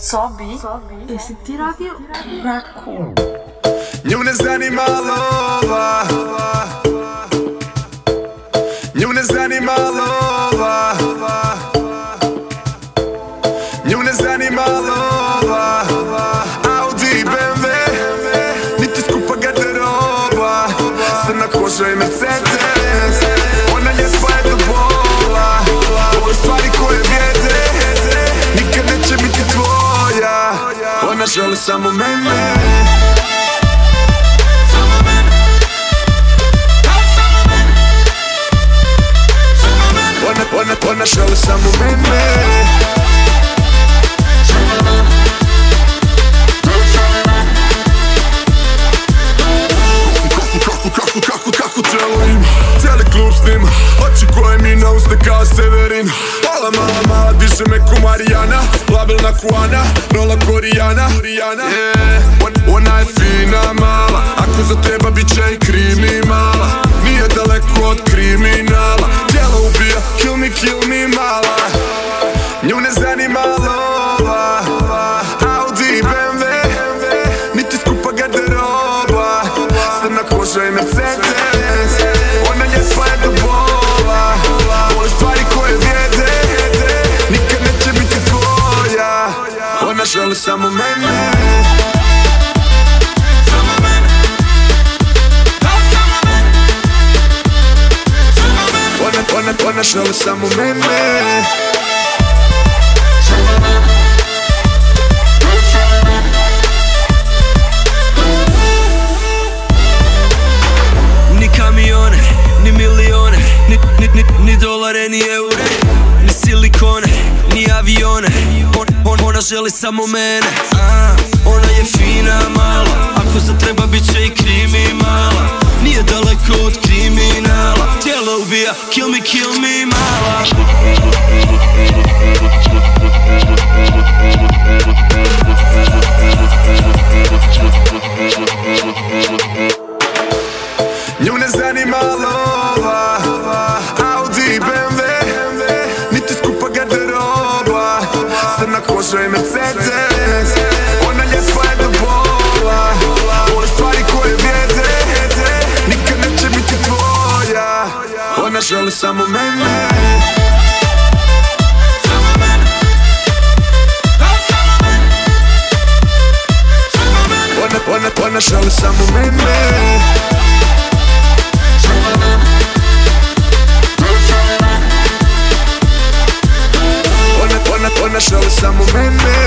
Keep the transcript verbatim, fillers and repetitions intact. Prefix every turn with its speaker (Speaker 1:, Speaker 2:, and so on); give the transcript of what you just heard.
Speaker 1: sobi, jesi ti radio Rakun?
Speaker 2: Nju ne zanima lova, nju ne zanima lova, nju ne zanima lova, Audi, B M W, niti skupa garderoba, crna koža i Mercedes. Ona ljepa je do bola, voli stvari koje vrijede, nikad neće biti tvoja. Ona želi samo mene. Ona, ona, ona želi samo mene. Kako, kako, kako, kako telo ima, cijeli klub snima, oči koje mi na uste kao Severin. Mala, mala, mala, diže me ko Marijana, labilna kuana, rola korijana. Yeah. Ona je fina mala, ako za treba bit će i kriminala. Nije daleko od kriminala, tijelo ubija, kill me, kill me mala. Nju ne zanima lova, Audi, B M W, niti skupa garderoba, crna koža i Mercedes. Ona ljepa je do bola, voli stvari koje vrijede, nikad neće biti tvoja. Ona želi samo mene. Ona, ona želi samo mene.
Speaker 3: Ni kamione, ni milione, ni, ni, ni, ni dolare, ni eure, ni silikone, ni avione. On, on, ona želi samo mene. A, ona je fina mala, ako za treba bit će i kriminala. Nije daleko od kriminala, tijelo ubija, kill me, kill me mala.
Speaker 2: Nju ne zanima lova, Audi, B M W, niti skupa garderoba, crna koža i Mercedes. Ona ljepa je do bola, voli stvari koje vrijede, nikad neće biti tvoja. Ona želi samo mene. Ona, ona, ona želi samo mene. Ona, ona, ona želi samo mene.